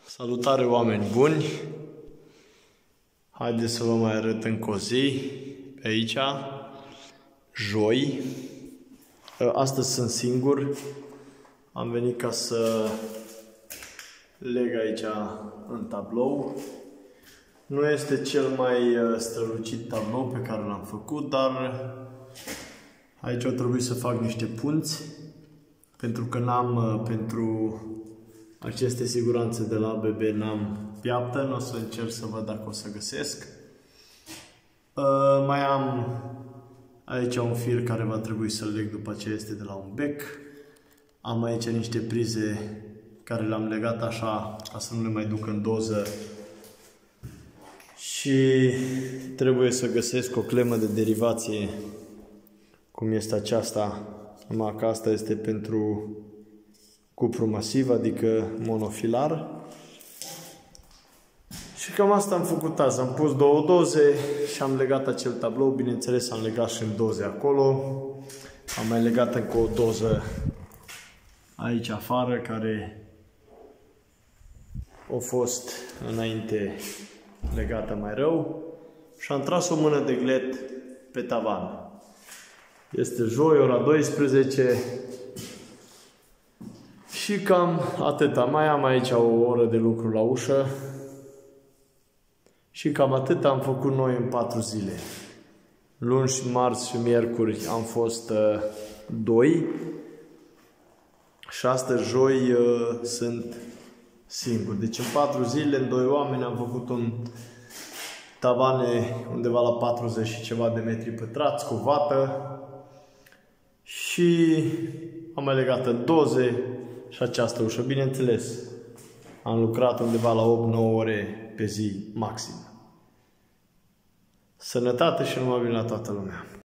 Salutare, oameni buni! Haideți să vă mai arăt încă o zi pe aici, joi. Astăzi sunt singur. Am venit ca să leg aici în tablou. Nu este cel mai strălucit tablou pe care l-am făcut, dar aici o trebuie să fac niște punți, pentru că n-am, pentru aceste siguranțe de la ABB n-am piaptă. Nu o să încerc să văd dacă o să găsesc. Mai am aici un fir care va trebui să-l leg după aceea, este de la un bec. Am aici niște prize care le-am legat așa ca să nu le mai duc în doză. Și trebuie să găsesc o clemă de derivație, cum este aceasta, numai că asta este pentru cupru masiv, adică monofilar. Și cam asta am făcut azi. Am pus două doze și am legat acel tablou. Bineînțeles, am legat și în doze acolo. Am mai legat încă o doză aici afară, care a fost înainte legată mai rău. Și am tras o mână de glet pe tavan. Este joi, ora 12. Și cam atâta. Mai am aici o oră de lucru la ușă. Și cam atât am făcut noi în 4 zile. Luni, marți și miercuri am fost 2. Și astăzi, joi, sunt singur. Deci în 4 zile, în 2 oameni, am făcut un tavane undeva la 40 și ceva de metri pătrați cu vată. Și am mai legat în doze și această ușă. Bineînțeles, am lucrat undeva la 8-9 ore pe zi maxim. Sănătate și numai bine la toată lumea!